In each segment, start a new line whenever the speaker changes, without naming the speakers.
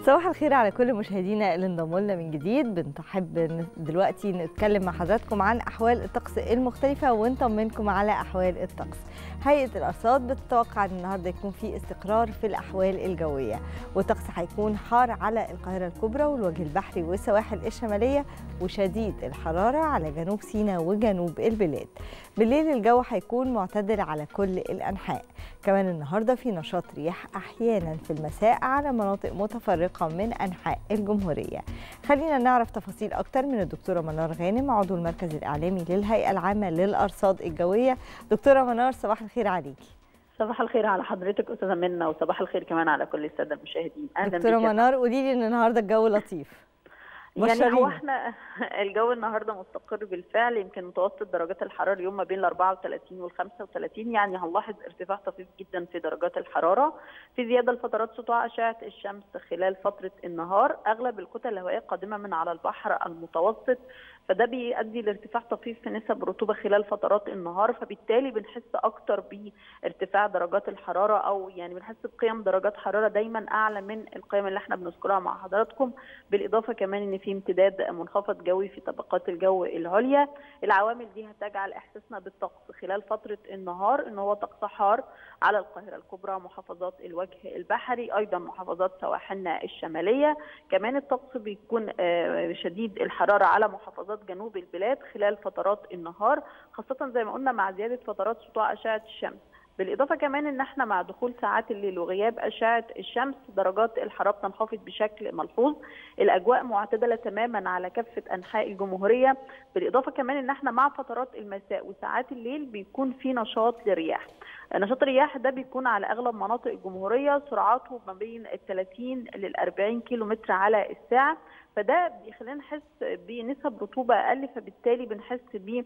صباح الخير على كل مشاهدينا اللي انضموا لنا من جديد. بنحب دلوقتي نتكلم مع حضراتكم عن احوال الطقس المختلفه ونطمنكم على احوال الطقس. هيئه الارصاد بتتوقع ان النهارده يكون في استقرار في الاحوال الجويه، والطقس هيكون حار على القاهره الكبرى والوجه البحري والسواحل الشماليه، وشديد الحراره على جنوب سيناء وجنوب البلاد. بالليل الجو هيكون معتدل على كل الانحاء. كمان النهارده في نشاط رياح احيانا في المساء على مناطق متفرقه من انحاء الجمهوريه. خلينا نعرف تفاصيل اكتر من الدكتوره منار غانم، عضو المركز الاعلامي للهيئه العامه للارصاد الجويه. دكتوره منار، صباح الخير عليكي.
صباح الخير على حضرتك استاذه منى، وصباح الخير كمان على كل الساده المشاهدين.
اهلا دكتوره منار، قولي لي ان النهارده الجو لطيف.
يعني هو احنا الجو النهارده مستقر بالفعل. يمكن متوسط درجات الحراره اليوم ما بين ال 34 وال 35، يعني هنلاحظ ارتفاع طفيف جدا في درجات الحراره، في زياده لفترات سطوع اشعه الشمس خلال فتره النهار. اغلب الكتل الهوائيه قادمه من على البحر المتوسط، فده بيؤدي لارتفاع طفيف في نسب رطوبه خلال فترات النهار، فبالتالي بنحس اكتر بارتفاع درجات الحراره، او يعني بنحس بقيم درجات حراره دايما اعلى من القيم اللي احنا بنذكرها مع حضراتكم. بالاضافه كمان ان في امتداد منخفض جوي في طبقات الجو العليا. العوامل دي هتجعل احساسنا بالطقس خلال فتره النهار ان هو طقس حار على القاهره الكبرى، محافظات الوجه البحري، ايضا محافظات سواحلنا الشماليه. كمان الطقس بيكون شديد الحراره على محافظات جنوب البلاد خلال فترات النهار، خاصه زي ما قلنا مع زياده فترات سطوع اشعه الشمس. بالاضافه كمان ان احنا مع دخول ساعات الليل وغياب اشعه الشمس درجات الحراره بتنخفض بشكل ملحوظ. الاجواء معتدله تماما على كافه انحاء الجمهوريه. بالاضافه كمان ان احنا مع فترات المساء وساعات الليل بيكون في نشاط للرياح. نشاط الرياح ده بيكون على اغلب مناطق الجمهوريه سرعاته ما بين ال 30 لل 40 كيلو متر على الساعه، فده بيخلينا نحس بنسب رطوبه اقل، فبالتالي بنحس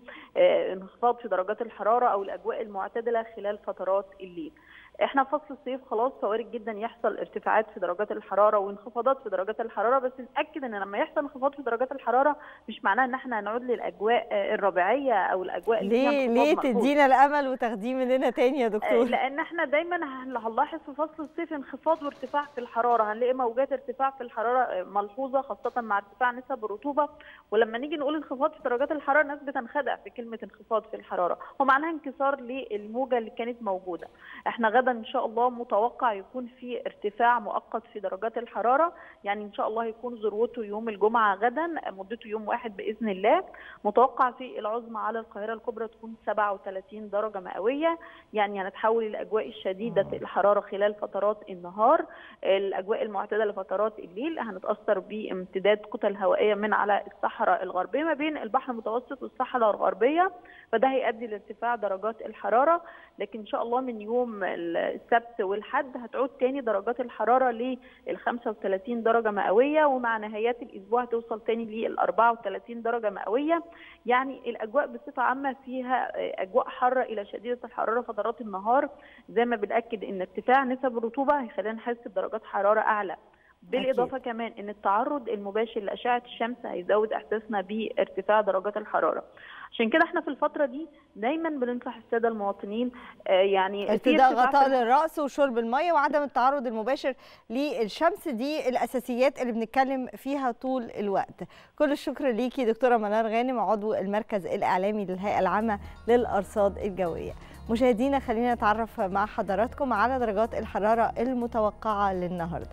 بانخفاض في درجات الحراره او الاجواء المعتدله خلال فترات الليل. احنا في فصل الصيف خلاص، فوارد جدا يحصل ارتفاعات في درجات الحراره وانخفاضات في درجات الحراره، بس نتاكد ان لما يحصل انخفاض في درجات الحراره مش معناه ان احنا هنعود للاجواء الربيعيه او الاجواء اللي فيها انخفاض.
ليه تدينا الامل وتاخديه مننا تاني يا دكتور؟
لان احنا دايما هنلاحظ في فصل الصيف انخفاض وارتفاع في الحراره، هنلاقي موجات ارتفاع في الحراره ملحوظه خاصه مع ارتفاع نسب الرطوبه. ولما نيجي نقول انخفاض في درجات الحراره الناس بتنخدع في كلمه انخفاض في الحراره، هو معناها انكسار للموجه اللي كانت موجوده. احنا غدا ان شاء الله متوقع يكون في ارتفاع مؤقت في درجات الحراره، يعني ان شاء الله هيكون ذروته يوم الجمعه غدا، مدته يوم واحد باذن الله. متوقع في العظمى على القاهره الكبرى تكون 37 درجه مئويه، يعني هنتحول الاجواء الشديده الحراره خلال فترات النهار. الاجواء المعتدله لفترات الليل هنتاثر بامتداد كتل هوائيه من على الصحراء الغربيه ما بين البحر المتوسط والصحراء الغربيه، فده هيؤدي لارتفاع درجات الحراره. لكن ان شاء الله من يوم السبت والحد هتعود تاني درجات الحراره لل 35 درجه مئويه، ومع نهايات الاسبوع هتوصل تاني لل 34 درجه مئويه. يعني الاجواء بصفه عامه فيها اجواء حاره الى شديده الحراره فترات النهار، زي ما بنأكد ان ارتفاع نسب الرطوبه هيخلينا نحس بدرجات حراره اعلى. بالاضافه كمان ان التعرض المباشر لاشعه الشمس هيزود احساسنا بارتفاع درجات الحراره. عشان كده احنا في الفتره دي دايما بننصح الساده المواطنين يعني
ارتداء غطاء للراس وشرب الميه وعدم التعرض المباشر للشمس، دي الاساسيات اللي بنتكلم فيها طول الوقت. كل الشكر ليكي دكتوره منار غانم، عضو المركز الاعلامي للهيئه العامه للارصاد الجويه. مشاهدينا خلينا نتعرف مع حضراتكم على درجات الحراره المتوقعه للنهارده.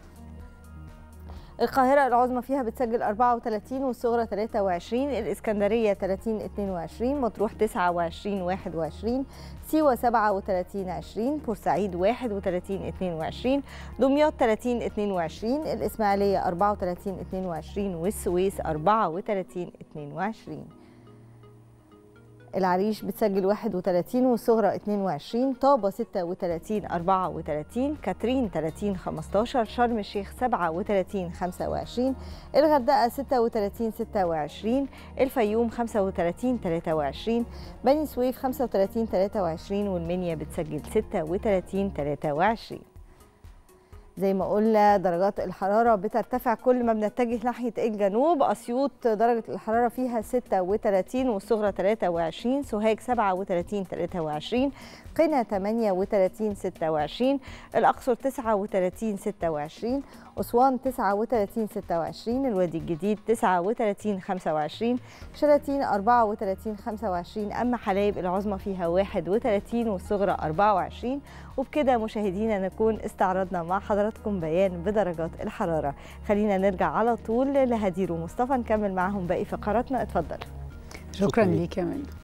القاهرة العظمى فيها بتسجل 34 والصغرى 23، الإسكندرية 30 22، مطروح 29 21، سيوة 37 20، بورسعيد 31 22، دمياط 30 22، الإسماعيلية 34 22، والسويس 34 22. العريش بتسجل 31 والصغرى 22، طابة 36 34، كاترين 30 15، شرم الشيخ 37 25، الغردقة 36 26، الفيوم 35 23، بني سويف 35 23، والمنيا بتسجل 36 23. زي ما قلنا درجات الحرارة بترتفع كل ما بنتجه ناحية الجنوب. أسيوط درجة الحرارة فيها 36 والصغرى 23، سوهاج 37 23، قنا 38 26، الأقصر 39 26، أسوان 39 26، الوادي الجديد 39 25، شلاتين 34 25، أما حلايب العظمى فيها 31 والصغرى 24. وبكده مشاهدينا نكون استعرضنا مع حضراتكم بيان بدرجات الحرارة. خلينا نرجع على طول لهدير ومصطفى نكمل معهم باقي فقراتنا. اتفضل.
شكرا ليك يا منى.